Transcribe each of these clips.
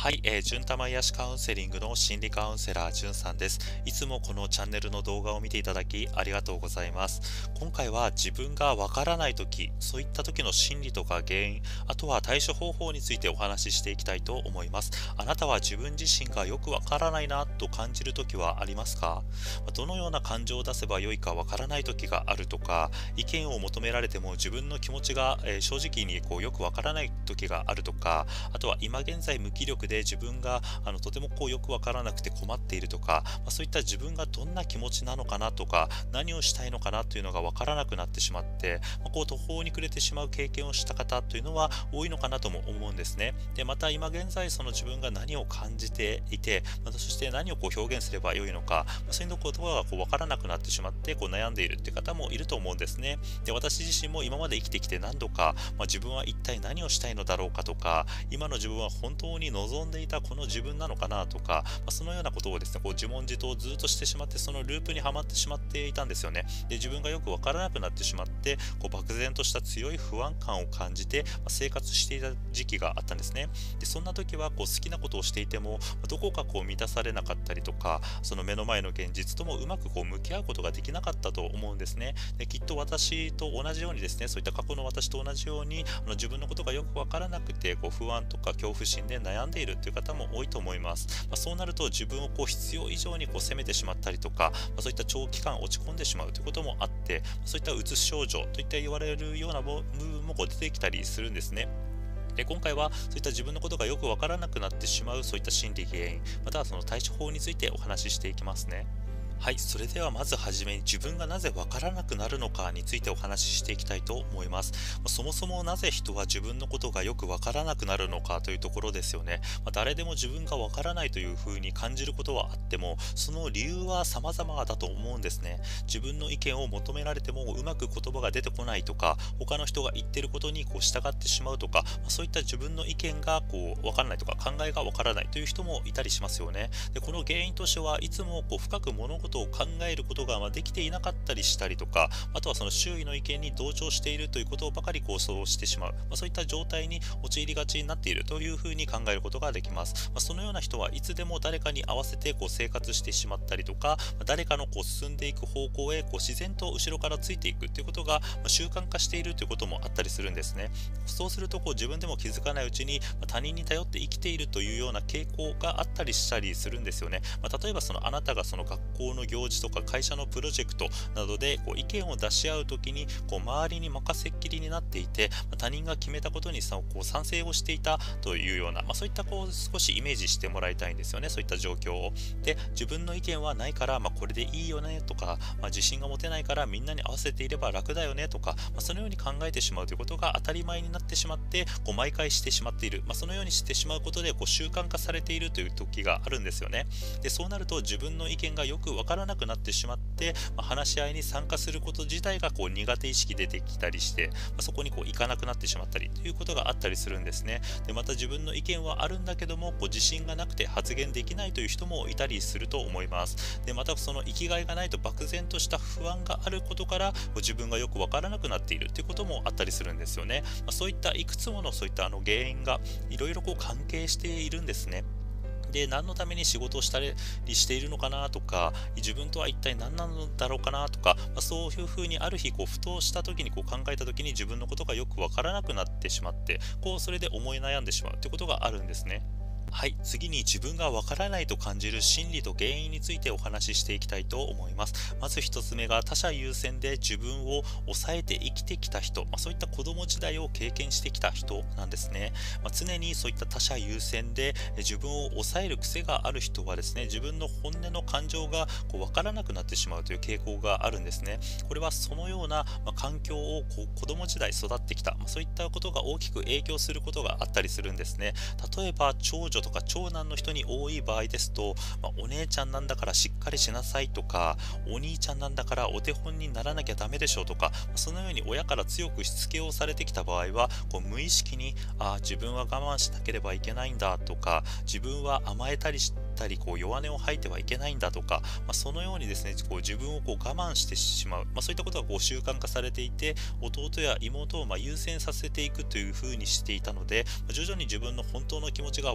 はい、じゅんたま癒しカウンセリングの心理カウンセラー、じゅんさんです。いつもこのチャンネルの動画を見ていただきありがとうございます。今回は自分がわからないとき、そういった時の心理とか原因、あとは対処方法についてお話ししていきたいと思います。あなたは自分自身がよくわからないなと感じるときはありますか？どのような感情を出せばよいかわからないときがあるとか、意見を求められても自分の気持ちが、正直によくわからないときがあるとか、あとは今現在無気力で自分がとてもよくわからなくて困っているとか、そういった自分がどんな気持ちなのかなとか、何をしたいのかなというのがわからなくなってしまって、途方に暮れてしまう経験をした方というのは多いのかなとも思うんですね。で、また今現在その自分が何を感じていて、またそして何を表現すればよいのか、そういうことがわからなくなってしまって悩んでいるっていう方もいると思うんですね。で、私自身も今まで生きてきて何度か、自分は一体何をしたいのだろうかとか、今の自分は本当に望んでいたこの自分なのかなとか、そのようなことをですね、自問自答をずっとしてしまって、そのループにはまってしまっていたんですよね。で、自分がよくわからなくなってしまって、漠然とした強い不安感を感じて、生活していた時期があったんですね。で、そんな時は好きなことをしていても、どこか満たされなかったりとか、その目の前の現実ともうまく向き合うことができなかったと思うんですね。で、きっと私と同じようにですね、そういった過去の私と同じように、自分のことがよくわからなくて、不安とか恐怖心で悩んでいるという方も多いと思います。そうなると自分を必要以上に責めてしまったりとか、そういった長期間落ち込んでしまうということもあって、そういったうつ症状といった言われるような部分も出てきたりするんですね。で、今回はそういった自分のことがよくわからなくなってしまうそういった心理原因、またはその対処法についてお話ししていきますね。はい、それではまずはじめに自分がなぜわからなくなるのかについてお話ししていきたいと思います。そもそもなぜ人は自分のことがよくわからなくなるのかというところですよね。誰でも自分がわからないというふうに感じることはあっても、その理由は様々だと思うんですね。自分の意見を求められてもうまく言葉が出てこないとか、他の人が言ってることに従ってしまうとか、そういった自分の意見がわからないとか考えがわからないという人もいたりしますよね。で、この原因としてはいつも深く物事を考えることができていなかったりしたりとか、あとはその周囲の意見に同調しているということばかりそうしてしまう、そういった状態に陥りがちになっているというふうに考えることができます。そのような人はいつでも誰かに合わせて生活してしまったりとか、誰かの進んでいく方向へ自然と後ろからついていくということが習慣化しているということもあったりするんですね。そうすると自分でも気づかないうちに他人に頼って生きているというような傾向があったりしたりするんですよね。例えばあなたがその学校の行事とか会社のプロジェクトなどで意見を出し合うときに周りに任せっきりになっていて、他人が決めたことに賛成をしていたというような、そういった少しイメージしてもらいたいんですよね、そういった状況を。で、自分の意見はないから、これでいいよねとか、自信が持てないからみんなに合わせていれば楽だよねとか、そのように考えてしまうということが当たり前になってしまって、毎回してしまっている、そのようにしてしまうことで習慣化されているという時があるんですよね。で、そうなると自分の意見がよくわからなくなってしまって、話し合いに参加すること自体が苦手意識出てきたりして、そこに行かなくなってしまったりということがあったりするんですね。で、また自分の意見はあるんだけども自信がなくて発言できないという人もいたりすると思います。で、またその生きがいがないと漠然とした不安があることから自分がよくわからなくなっているということもあったりするんですよね。そういったいくつものそういった原因がいろいろ関係しているんですね。で、何のために仕事をしたりしているのかなとか、自分とは一体何なのだろうかなとか、そういうふうにある日ふとした時に考えた時に自分のことがよくわからなくなってしまって、それで思い悩んでしまうということがあるんですね。はい、次に自分がわからないと感じる心理と原因についてお話ししていきたいと思います。まず一つ目が他者優先で自分を抑えて生きてきた人、そういった子供時代を経験してきた人なんですね。常にそういった他者優先で自分を抑える癖がある人はですね、自分の本音の感情がわからなくなってしまうという傾向があるんですね。これはそのような環境を子供時代育ってきた、そういったことが大きく影響することがあったりするんですね。例えば長女とか長男の人に多い場合ですと、お姉ちゃんなんだからしっかりしなさいとか、お兄ちゃんなんだからお手本にならなきゃダメでしょとか、そのように親から強くしつけをされてきた場合は、無意識に、自分は我慢しなければいけないんだとか、自分は甘えたりしたり弱音を吐いてはいけないんだとか、そのようにですね、自分を我慢してしまう、そういったことが習慣化されていて、弟や妹を優先させていくというふうにしていたので、徐々に自分の本当の気持ちがわからなく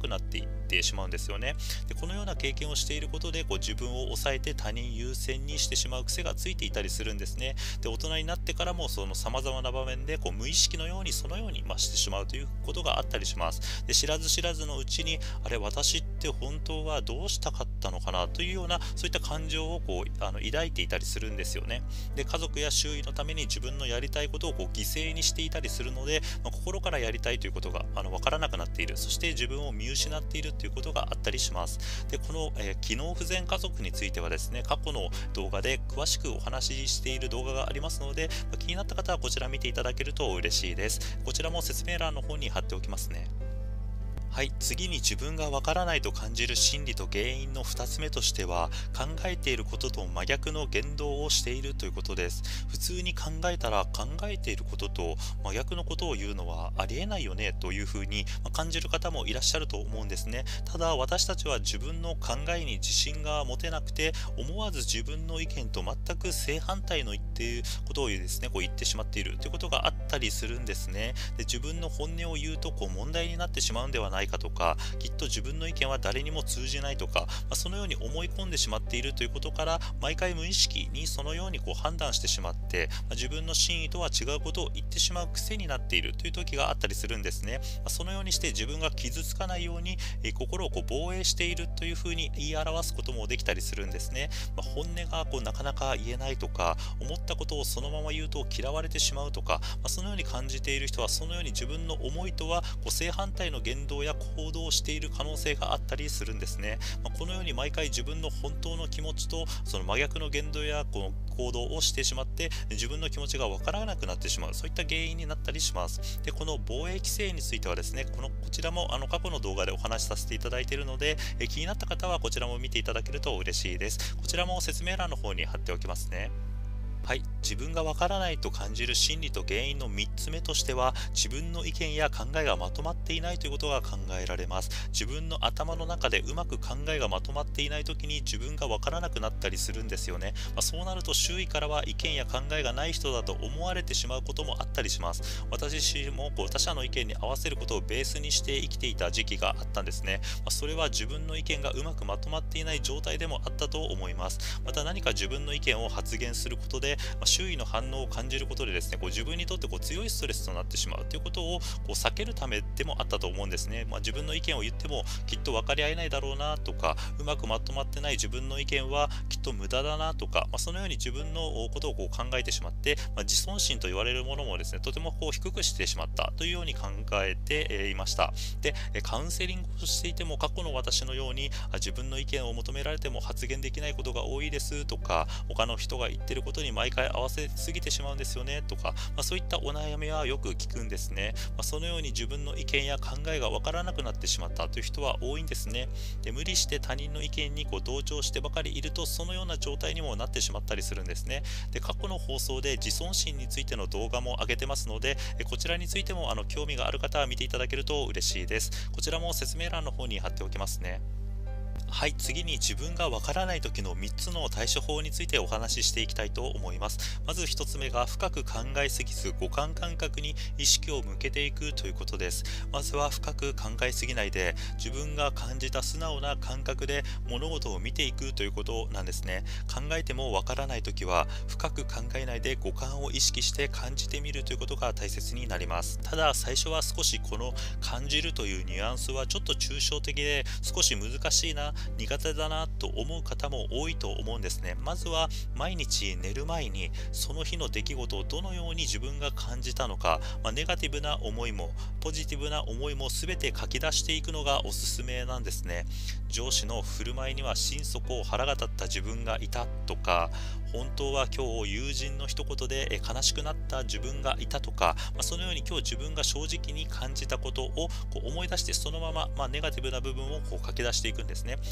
くなっていってしまうんですよね。でこのような経験をしていることで自分を抑えて他人優先にしてしまう癖がついていたりするんですね。で大人になってからもその様々な場面で無意識のようにそのようにしてしまうということがあったりします。で知らず知らずのうちに、あれ私って本当はどうしたかったのかなというような、そういった感情を抱いていたりするんですよね。で家族や周囲のために自分のやりたいことを犠牲にしていたりするので、心からやりたいということが分からなくなっている、そして自分を見失っているということがあったりします。でこの、機能不全家族についてはですね、過去の動画で詳しくお話ししている動画がありますので、気になった方はこちら見ていただけると嬉しいです。こちらも説明欄の方に貼っておきますね。はい、次に自分がわからないと感じる心理と原因の2つ目としては、考えていることと真逆の言動をしているということです。普通に考えたら、考えていることと真逆のことを言うのはありえないよねというふうに感じる方もいらっしゃると思うんですね。ただ私たちは自分の考えに自信が持てなくて、思わず自分の意見と全く正反対の言っていることをですね、言ってしまっているということがあったりするんですね。で自分の本音を言うと問題になってしまうんではないかとか、きっと自分の意見は誰にも通じないとか、そのように思い込んでしまっているということから、毎回無意識にそのように判断してしまって、自分の真意とは違うことを言ってしまう癖になっているという時があったりするんですね。そのようにして自分が傷つかないように心を防衛しているというふうに言い表すこともできたりするんですね。本音がなかなか言えないとか、思ったことをそのまま言うと嫌われてしまうとか、そのように感じている人はそのように自分の思いとは正反対の言動や行動をしている可能性があったりするんですね。このように毎回自分の本当の気持ちとその真逆の言動や行動をしてしまって、自分の気持ちがわからなくなってしまう、そういった原因になったりします。でこの防衛規制についてはですね、こちらも過去の動画でお話しさせていただいているので、気になった方はこちらも見ていただけると嬉しいです。こちらも説明欄の方に貼っておきますね。はい、自分がわからないと感じる心理と原因の3つ目としては、自分の意見や考えがまとまっていないということが考えられます。自分の頭の中でうまく考えがまとまっていないときに自分がわからなくなったりするんですよね。そうなると周囲からは意見や考えがない人だと思われてしまうこともあったりします。私自身も他者の意見に合わせることをベースにして生きていた時期があったんですね。それは自分の意見がうまくまとまっていない状態でもあったと思います。また何か自分の意見を発言することで周囲の反応を感じることでですね、自分にとって強いストレスとなってしまうということを避けるためでもあったと思うんですね。自分の意見を言ってもきっと分かり合えないだろうなとか、うまくまとまってない自分の意見はきっと無駄だなとか、そのように自分のことを考えてしまって、自尊心と言われるものもですね、とても低くしてしまったというように考えていました。で、カウンセリングをしていても過去の私のように自分の意見を求められても発言できないことが多いですとか、他の人が言ってることに毎回合わせすぎてしまうんですよねとか、そういったお悩みはよく聞くんですね。そのように自分の意見や考えがわからなくなってしまったという人は多いんですね。で無理して他人の意見に同調してばかりいると、そのような状態にもなってしまったりするんですね。で過去の放送で自尊心についての動画も上げてますので、こちらについても興味がある方は見ていただけると嬉しいです。こちらも説明欄の方に貼っておきますね。はい、次に自分がわからない時の3つの対処法についてお話ししていきたいと思います。まず1つ目が、深く考えすぎず五感感覚に意識を向けていくということです。まずは深く考えすぎないで、自分が感じた素直な感覚で物事を見ていくということなんですね。考えてもわからない時は深く考えないで五感を意識して感じてみるということが大切になります。ただ最初は少しこの感じるというニュアンスはちょっと抽象的で少し難しいな、苦手だなと思う方も多いと思うんですね。まずは毎日寝る前にその日の出来事をどのように自分が感じたのか、ネガティブな思いもポジティブな思いも全て書き出していくのがおすすめなんですね。上司の振る舞いには心底腹が立った自分がいたとか、本当は今日友人の一言で悲しくなった自分がいたとか、そのように今日自分が正直に感じたことを思い出して、そのままネガティブな部分を書き出していくんですね。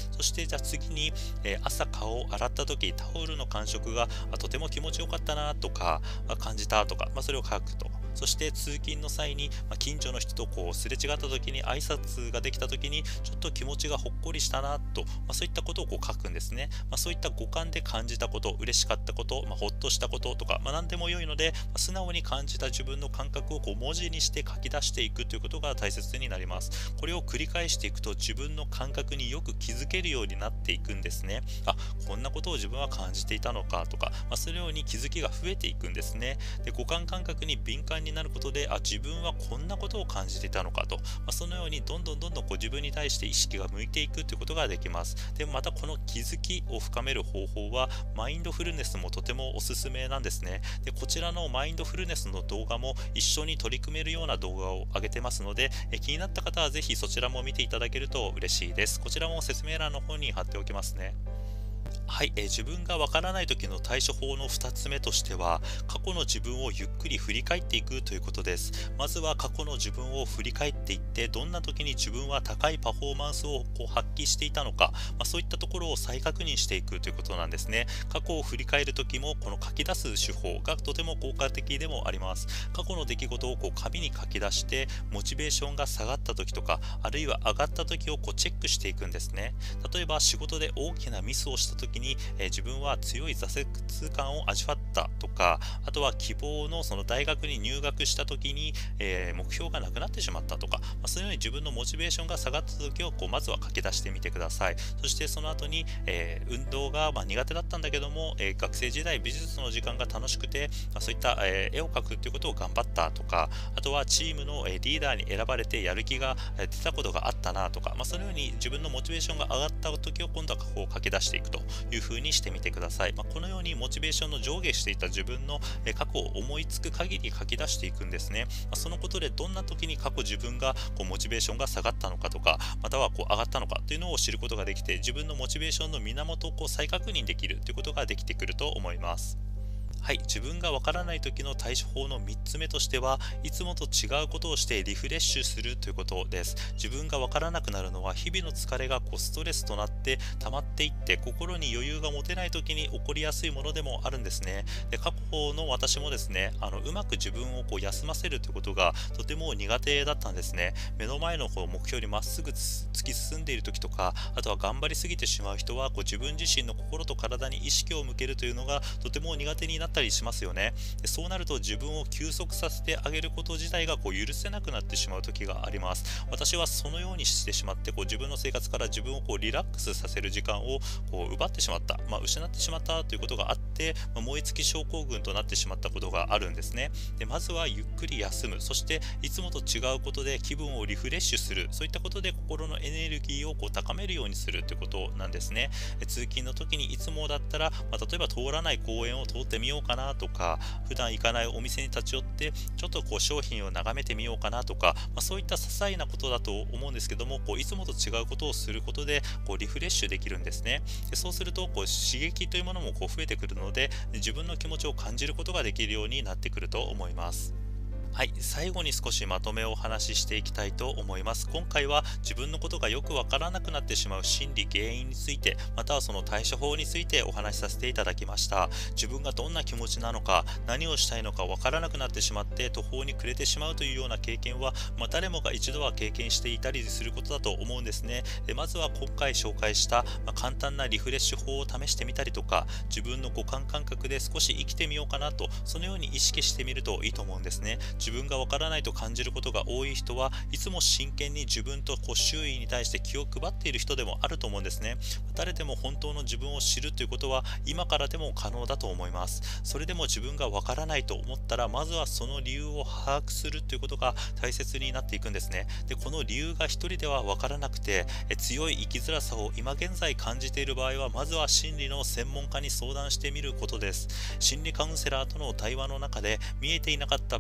そしてじゃあ次に、朝顔を洗った時タオルの感触がとても気持ちよかったなとか、感じたとか、それを書くと。そして通勤の際に、近所の人とすれ違った時に挨拶ができた時にちょっと気持ちがほっこりしたなと、そういったことを書くんですね。そういった五感で感じたこと、嬉しかったこと、ほっとしたこととか、何でも良いので、素直に感じた自分の感覚を文字にして書き出していくということが大切になります。これを繰り返していくと自分の感覚によく気づけるようになっていくんですね。こんなことを自分は感じていたのかとか、そのように気づきが増えていくんですね。で、五感感覚に敏感になることで、自分はこんなことを感じていたのかと、そのようにどんどん自分に対して意識が向いていくということができます。で、またこの気づきを深める方法はマインドフルネスもとてもおすすめなんですね。で、こちらのマインドフルネスの動画も一緒に取り組めるような動画を上げてますので、気になった方はぜひそちらも見ていただけると嬉しいです。こちらも説明欄の方に貼っておきますね。はい、自分がわからない時の対処法の2つ目としては、過去の自分をゆっくり振り返っていくということです。まずは過去の自分を振り返っていって、どんな時に自分は高いパフォーマンスを発揮していたのか、そういったところを再確認していくということなんですね。過去を振り返る時も、この書き出す手法がとても効果的でもあります。過去の出来事を紙に書き出して、モチベーションが下がった時とか、あるいは上がった時をチェックしていくんですね。例えば仕事で大きなミスをした時に、自分は強い挫折感を味わったとか、あとは希望のその大学に入学した時に、目標がなくなってしまったとか、そういうように自分のモチベーションが下がった時をまずは書き出してみてください。そしてその後に、運動が苦手だったんだけども、学生時代美術の時間が楽しくて、そういった、絵を描くということを頑張ったとか、あとはチームの、リーダーに選ばれてやる気が出たことがあったなとか、そのように自分のモチベーションが上がった時を今度は書き出していくというふうにしてみてください。このようにモチベーションの上下していた自分の過去を思いつく限り書き出していくんですね。そのことでどんな時に過去自分がモチベーションが下がったのかとか、または上がったのかというのを知ることができて、自分のモチベーションの源を再確認できるということができてくると思います。はい、自分がわからない時の対処法の3つ目としては、いつもと違うことをしてリフレッシュするということです。自分がわからなくなるのは、日々の疲れがストレスとなって溜まっていって、心に余裕が持てない時に起こりやすいものでもあるんですね。で、過去の私もですね、うまく自分を休ませるということがとても苦手だったんですね。目の前の目標にまっすぐ突き進んでいる時とか、あとは頑張りすぎてしまう人は自分自身の心と体に意識を向けるというのがとても苦手になったりしますよね。で、そうなると自分を休息させてあげること自体が許せなくなってしまう時があります。私はそのようにしてしまって自分の生活から自分をリラックスさせる時間を奪ってしまった、失ってしまったということがあって、燃え尽き症候群となってしまったことがあるんですね。で、まずはゆっくり休む、そしていつもと違うことで気分をリフレッシュする、そういったことで心のエネルギーを高めるようにするということなんですね。通勤の時にいつもだったら、例えば通らない公園を通ってみようかなとか、普段行かないお店に立ち寄ってちょっと商品を眺めてみようかなとか、そういった些細なことだと思うんですけども、いつもと違うことをすることでリフレッシュできるんですね。で、そうすると刺激というものも増えてくるので、自分の気持ちを感じることができるようになってくると思います。はい、最後に少しまとめをお話ししていきたいと思います。今回は自分のことがよくわからなくなってしまう心理原因について、またはその対処法についてお話しさせていただきました。自分がどんな気持ちなのか、何をしたいのかわからなくなってしまって途方に暮れてしまうというような経験は、誰もが一度は経験していたりすることだと思うんですね。で、まずは今回紹介した、簡単なリフレッシュ法を試してみたりとか、自分の五感感覚で少し生きてみようかなと、そのように意識してみるといいと思うんですね。自分がわからないと感じることが多い人はいつも真剣に自分と周囲に対して気を配っている人でもあると思うんですね。誰でも本当の自分を知るということは今からでも可能だと思います。それでも自分がわからないと思ったら、まずはその理由を把握するということが大切になっていくんですね。で、この理由が一人ではわからなくて、強い生きづらさを今現在感じている場合は、まずは心理の専門家に相談してみることです。心理カウンセラーとの対話の中で見えていなかった部分も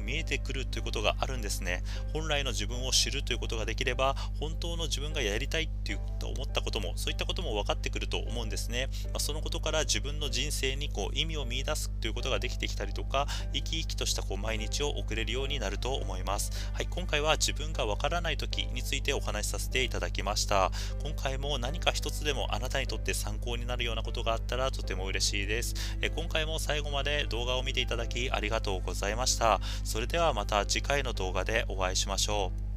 見えてくるということがあるんですね。本来の自分を知るということができれば、本当の自分がやりたいっていうと思ったことも、そういったことも分かってくると思うんですね。そのことから自分の人生に意味を見出すということができてきたりとか、生き生きとした毎日を送れるようになると思います。はい、今回は自分がわからない時についてお話しさせていただきました。今回も何か一つでもあなたにとって参考になるようなことがあったらとても嬉しいです。今回も最後まで動画を見ていただきありがとうございました。それではまた次回の動画でお会いしましょう。